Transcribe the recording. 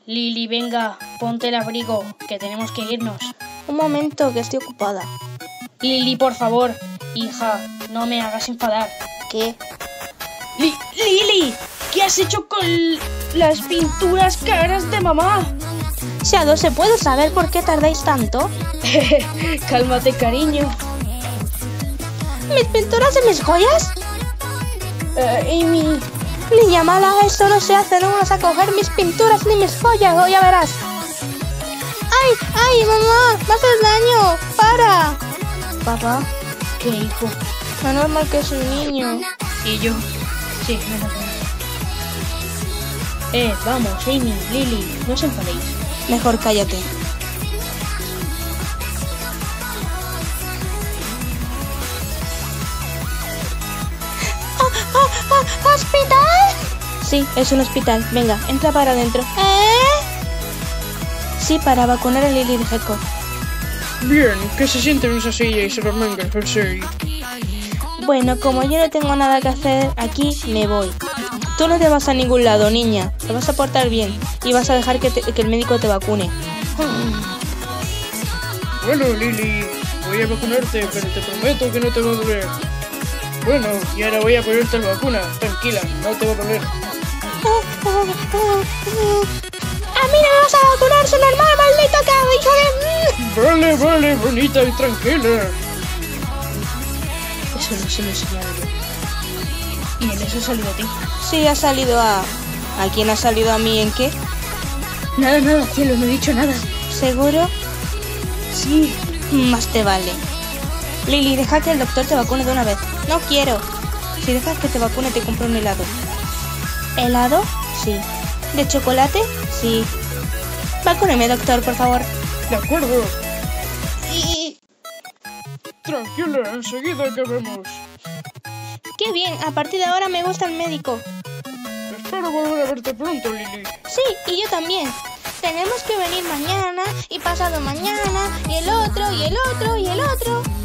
Lily, venga, ponte el abrigo, que tenemos que irnos. Un momento, que estoy ocupada. Lily, por favor. Hija, no me hagas enfadar. ¿Qué? Lily, ¿qué has hecho con las pinturas caras de mamá? Shadow, ¿se puede saber por qué tardáis tanto? Cálmate, cariño. ¿Mis pinturas y mis joyas? Amy... Niña mala, esto no se hace, no vas a coger mis pinturas ni mis joyas, o ya verás. ¡Ay, ay, mamá! ¡Me haces daño! ¡Para! Papá. ¿Qué, hijo? Menos mal que soy niño. ¿Y yo? Sí, menos mal. Vamos, Amy, Lily, no os enfadéis. Mejor cállate. ¿Hospital? Sí, es un hospital. Venga, entra para adentro. Sí, para vacunar a Lily de Gecko. Bien, que se siente en esa silla y se remenga el jersey. Bueno, como yo no tengo nada que hacer aquí, me voy. Tú no te vas a ningún lado, niña. Te vas a portar bien y vas a dejar que el médico te vacune. Bueno, Lily, voy a vacunarte, pero te prometo que no te va a doler. Bueno, y ahora voy a ponerte la vacuna. Tranquila, no te va a doler. ¡A mí no me vas a vacunar, su normal, maldito cabrón! Vale, bonita y tranquila. Eso no se lo enseñaba yo. ¿Y en eso ha salido a ti? Sí, ha salido a... ¿A quién ha salido a mí en qué? Nada, cielo, no he dicho nada. ¿Seguro? Sí. Más te vale. Lily, deja que el doctor te vacune de una vez. No quiero. Si dejas que te vacune, te compro un helado. ¿Helado? Sí. ¿De chocolate? Sí. Vacúneme, doctor, por favor. De acuerdo. Y... Tranquila, enseguida acabemos. Qué bien, a partir de ahora me gusta el médico. Espero volver a verte pronto, Lily. Sí, y yo también. Tenemos que venir mañana y pasado mañana y el otro y el otro y el otro.